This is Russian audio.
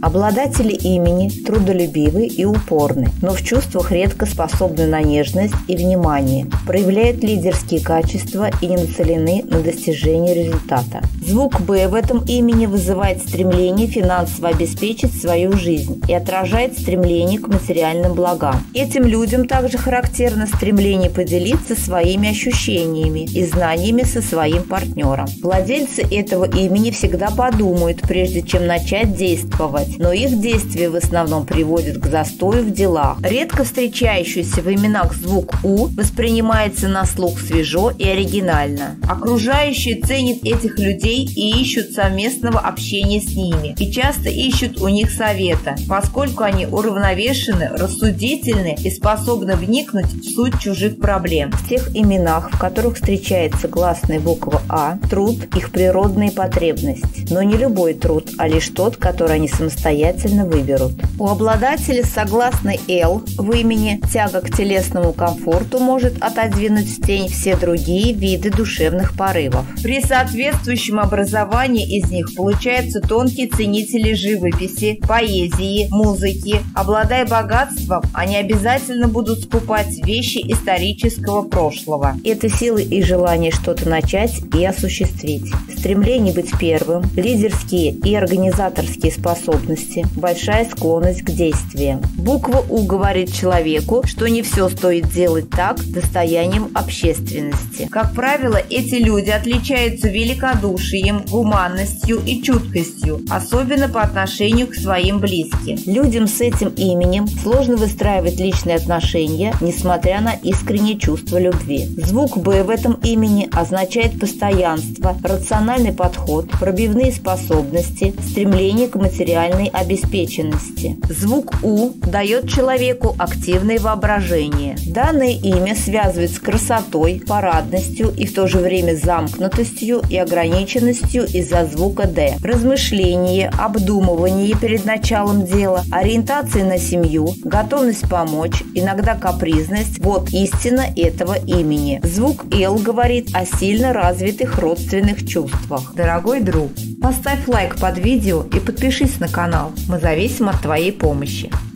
Обладатели имени трудолюбивы и упорны, но в чувствах редко способны на нежность и внимание, проявляют лидерские качества и не нацелены на достижение результата. Звук «Б» в этом имени вызывает стремление финансово обеспечить свою жизнь и отражает стремление к материальным благам. Этим людям также характерно стремление поделиться своими ощущениями и знаниями со своим партнером. Владельцы этого имени всегда подумают, прежде чем начать действовать, но их действия в основном приводят к застою в делах. Редко встречающийся в именах звук «У» воспринимается на слух свежо и оригинально. Окружающие ценят этих людей и ищут совместного общения с ними, и часто ищут у них совета, поскольку они уравновешены, рассудительны и способны вникнуть в суть чужих проблем. В тех именах, в которых встречается гласная буква «А», труд – их природная потребность, но не любой труд, а лишь тот, который они самостоятельно выберут. У обладателя согласной «Л» в имени тяга к телесному комфорту может отодвинуть в тень все другие виды душевных порывов. При соответствующем образовании из них получаются тонкие ценители живописи, поэзии, музыки. Обладая богатством, они обязательно будут скупать вещи исторического прошлого. Это силы и желание что-то начать и осуществить. Стремление быть первым, лидерские и организаторские способности, большая склонность к действиям. Буква «У» говорит человеку, что не все стоит делать так, достоянием общественности. Как правило, эти люди отличаются великодушием, гуманностью и чуткостью, особенно по отношению к своим близким. Людям с этим именем сложно выстраивать личные отношения, несмотря на искреннее чувство любви. Звук «Б» в этом имени означает постоянство, рациональный подход, пробивные способности, стремление к материальной обеспеченности. Звук «У» дает человеку активное воображение. Данное имя связывает с красотой, парадностью и в то же время замкнутостью и ограниченностью из-за звука «Д». Размышление, обдумывание перед началом дела, ориентация на семью, готовность помочь, иногда капризность – вот истина этого имени. Звук «Л» говорит о сильно развитых родственных чувствах. Дорогой друг, поставь лайк под видео и подпишись на канал. Мы зависим от твоей помощи.